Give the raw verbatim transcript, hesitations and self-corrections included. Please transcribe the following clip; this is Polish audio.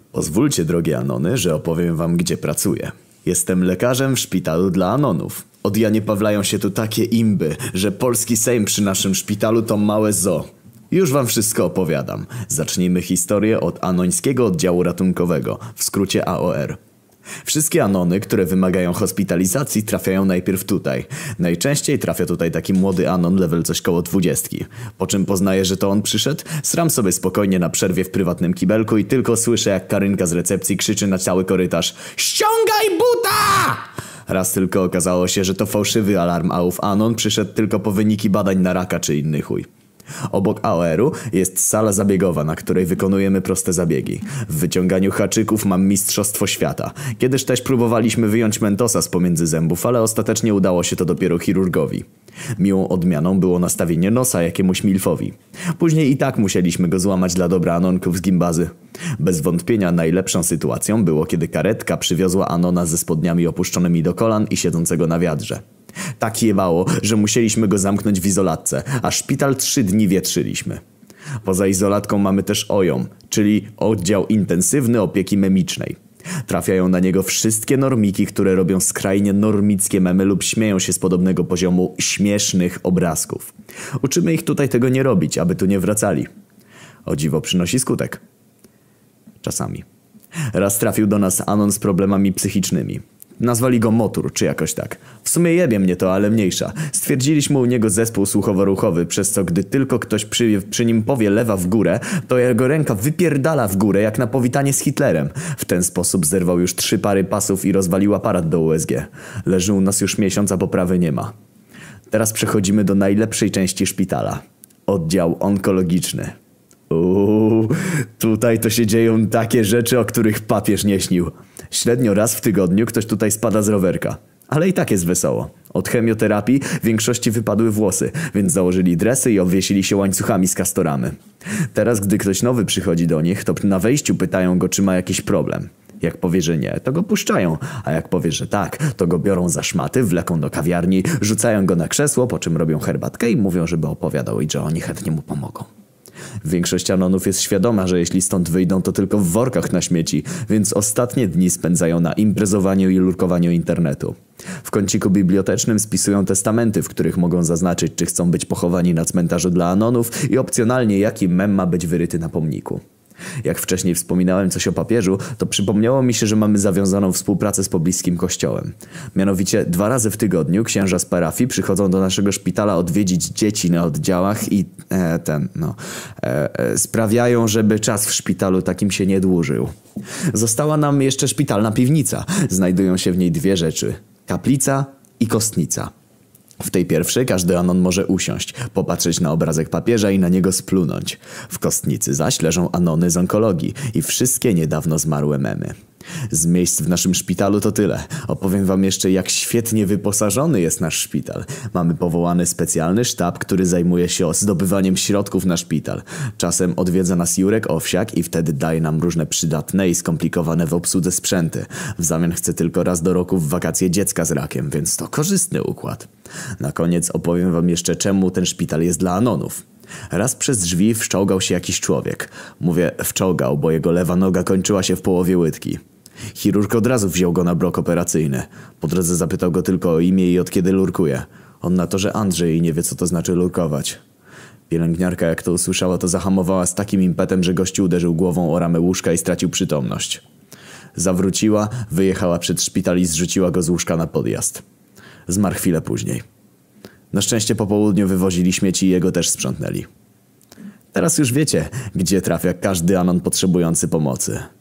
Pozwólcie, drogie Anony, że opowiem wam, gdzie pracuję. Jestem lekarzem w szpitalu dla Anonów. Od Janie Pawlają się tu takie imby, że polski Sejm przy naszym szpitalu to małe zoo. Już wam wszystko opowiadam. Zacznijmy historię od Anońskiego Oddziału Ratunkowego, w skrócie A O R. Wszystkie Anony, które wymagają hospitalizacji, trafiają najpierw tutaj. Najczęściej trafia tutaj taki młody Anon, level coś koło dwudziestki. Po czym poznaję, że to on przyszedł, sram sobie spokojnie na przerwie w prywatnym kibelku i tylko słyszę, jak Karynka z recepcji krzyczy na cały korytarz: ściągaj buta! Raz tylko okazało się, że to fałszywy alarm, a ów Anon przyszedł tylko po wyniki badań na raka czy inny chuj. Obok A O R-u jest sala zabiegowa, na której wykonujemy proste zabiegi. W wyciąganiu haczyków mam mistrzostwo świata. Kiedyś też próbowaliśmy wyjąć mentosa z pomiędzy zębów, ale ostatecznie udało się to dopiero chirurgowi. Miłą odmianą było nastawienie nosa jakiemuś milfowi. Później i tak musieliśmy go złamać dla dobra Anonków z gimbazy. Bez wątpienia najlepszą sytuacją było, kiedy karetka przywiozła Anona ze spodniami opuszczonymi do kolan i siedzącego na wiadrze. Tak jebało, że musieliśmy go zamknąć w izolatce, a szpital trzy dni wietrzyliśmy. Poza izolatką mamy też O J O M, czyli Oddział Intensywny Opieki Memicznej. Trafiają na niego wszystkie normiki, które robią skrajnie normickie memy lub śmieją się z podobnego poziomu śmiesznych obrazków. Uczymy ich tutaj tego nie robić, aby tu nie wracali. O dziwo przynosi skutek. Czasami. Raz trafił do nas Anon z problemami psychicznymi. Nazwali go Motur, czy jakoś tak. W sumie jebie mnie to, ale mniejsza. Stwierdziliśmy u niego zespół słuchowo-ruchowy, przez co gdy tylko ktoś przy, przy nim powie lewa w górę, to jego ręka wypierdala w górę jak na powitanie z Hitlerem. W ten sposób zerwał już trzy pary pasów i rozwalił aparat do U S G. Leży u nas już miesiąc, a poprawy nie ma. Teraz przechodzimy do najlepszej części szpitala. Oddział onkologiczny. Uuu, tutaj to się dzieją takie rzeczy, o których papież nie śnił. Średnio raz w tygodniu ktoś tutaj spada z rowerka. Ale i tak jest wesoło. Od chemioterapii większości wypadły włosy, więc założyli dresy i obwiesili się łańcuchami z kastoramy. Teraz, gdy ktoś nowy przychodzi do nich, to na wejściu pytają go, czy ma jakiś problem. Jak powie, że nie, to go puszczają, a jak powie, że tak, to go biorą za szmaty, wleką do kawiarni, rzucają go na krzesło, po czym robią herbatkę i mówią, żeby opowiadał i że oni chętnie mu pomogą. Większość Anonów jest świadoma, że jeśli stąd wyjdą, to tylko w workach na śmieci, więc ostatnie dni spędzają na imprezowaniu i lurkowaniu internetu. W kąciku bibliotecznym spisują testamenty, w których mogą zaznaczyć, czy chcą być pochowani na cmentarzu dla Anonów i opcjonalnie jaki mem ma być wyryty na pomniku. Jak wcześniej wspominałem coś o papieżu, to przypomniało mi się, że mamy zawiązaną współpracę z pobliskim kościołem. Mianowicie dwa razy w tygodniu księża z parafii przychodzą do naszego szpitala odwiedzić dzieci na oddziałach i e, ten, no, e, e, sprawiają, żeby czas w szpitalu takim się nie dłużył. Została nam jeszcze szpitalna piwnica. Znajdują się w niej dwie rzeczy: kaplica i kostnica. W tej pierwszej każdy Anon może usiąść, popatrzeć na obrazek papieża i na niego splunąć. W kostnicy zaś leżą Anony z onkologii i wszystkie niedawno zmarłe memy. Z miejsc w naszym szpitalu to tyle. Opowiem wam jeszcze, jak świetnie wyposażony jest nasz szpital. Mamy powołany specjalny sztab, który zajmuje się zdobywaniem środków na szpital. Czasem odwiedza nas Jurek Owsiak i wtedy daje nam różne przydatne i skomplikowane w obsłudze sprzęty. W zamian chce tylko raz do roku w wakacje dziecka z rakiem, więc to korzystny układ. Na koniec opowiem wam jeszcze, czemu ten szpital jest dla Anonów. Raz przez drzwi wszczołgał się jakiś człowiek. Mówię wszczołgał, bo jego lewa noga kończyła się w połowie łydki. Chirurg od razu wziął go na blok operacyjny. Po drodze zapytał go tylko o imię i od kiedy lurkuje. On na to, że Andrzej i nie wie, co to znaczy lurkować. Pielęgniarka, jak to usłyszała, to zahamowała z takim impetem, że gościu uderzył głową o ramę łóżka i stracił przytomność. Zawróciła, wyjechała przed szpital i zrzuciła go z łóżka na podjazd. Zmarł chwilę później. Na szczęście po południu wywozili śmieci i jego też sprzątnęli. Teraz już wiecie, gdzie trafia każdy Anon potrzebujący pomocy.